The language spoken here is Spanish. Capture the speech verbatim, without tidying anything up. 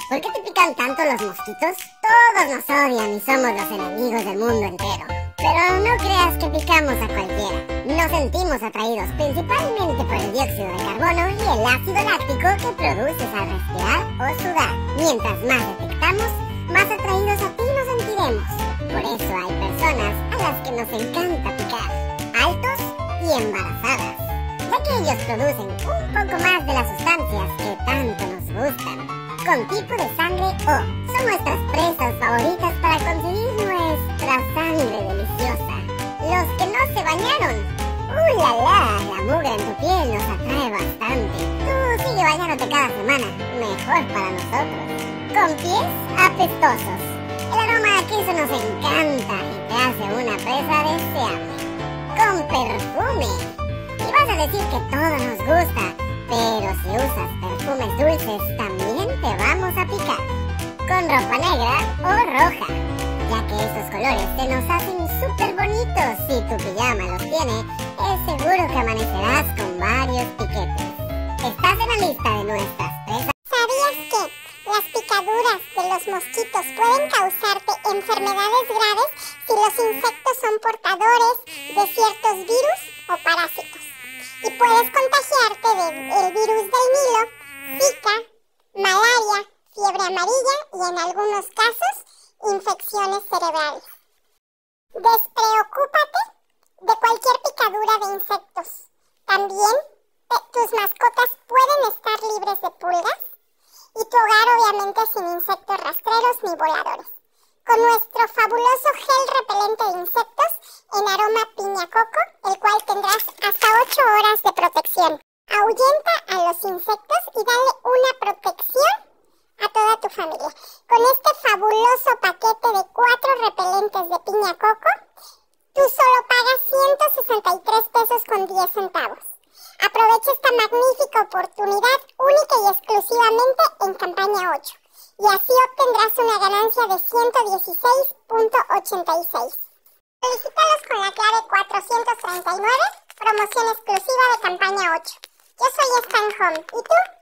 ¿Por qué te pican tanto los mosquitos? Todos nos odian y somos los enemigos del mundo entero. Pero no creas que picamos a cualquiera. Nos sentimos atraídos principalmente por el dióxido de carbono y el ácido láctico que produces al respirar o sudar. Mientras más detectamos, más atraídos a ti nos sentiremos. Por eso hay personas a las que nos encanta picar, altos y embarazadas, ya que ellos producen un poco más de las sustancias que tanto nos gustan. Con tipo de sangre O son nuestras presas favoritas para conseguir nuestra sangre deliciosa. Los que no se bañaron, ¡uh, la, la! La mugre en tu piel nos atrae bastante. Tú sigue bañándote cada semana, mejor para nosotros. Con pies apestosos, el aroma a queso nos encanta y te hace una presa deseable. Con perfume, y vas a decir que todo nos gusta, pero si usas perfumes dulces también te vamos a picar. Con ropa negra o roja, ya que esos colores se nos hacen súper bonitos. Si tu pijama los tiene, es seguro que amanecerás con varios piquetes. Estás en la lista de nuestras presas. ¿Sabías que las picaduras de los mosquitos pueden causarte enfermedades graves si los insectos son portadores de ciertos virus o parásitos? Y puedes contagiarte del virus del Nilo, Zika, malaria, fiebre amarilla y en algunos casos infecciones cerebrales. Despreocúpate de cualquier picadura de insectos. También te, tus mascotas pueden estar libres de pulgas y tu hogar obviamente sin insectos rastreros ni voladores. Con nuestro fabuloso gel repelente de insectos en aroma piña coco, el cual tendrás hasta ocho horas de protección. Ahuyenta a los insectos y dale una protección a toda tu familia. Con este fabuloso paquete de cuatro repelentes de piña coco, tú solo pagas ciento sesenta y tres pesos con diez centavos. Aprovecha esta magnífica oportunidad única y exclusivamente en campaña ocho. Y así obtendrás una ganancia de ciento dieciséis punto ochenta y seis. Solicítalos con la clave cuatrocientos treinta y nueve, promoción exclusiva de campaña ocho. Yo soy Stan Home, ¿y tú?